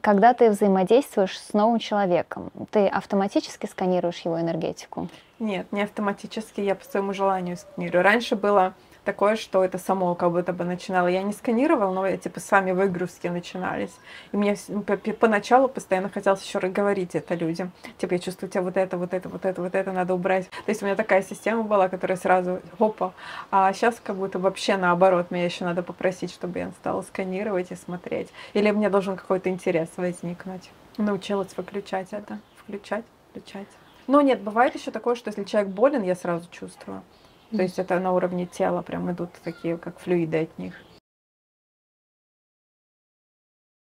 когда ты взаимодействуешь с новым человеком, ты автоматически сканируешь его энергетику? Нет, не автоматически, я по своему желанию сканирую. Раньше было такое, что это само как будто бы начинало. Я не сканировала, но типа сами выгрузки начинались. И мне поначалу постоянно хотелось еще раз говорить это людям. Типа, я чувствую, у тебя вот это, вот это, вот это, вот это надо убрать. То есть у меня такая система была, которая сразу хопа. А сейчас как будто вообще наоборот. Мне еще надо попросить, чтобы я стала сканировать и смотреть. Или мне должен какой-то интерес возникнуть. Научилась выключать это. Включать, включать. Ну нет, бывает еще такое, что если человек болен, я сразу чувствую. То есть это на уровне тела прям идут такие, как флюиды от них.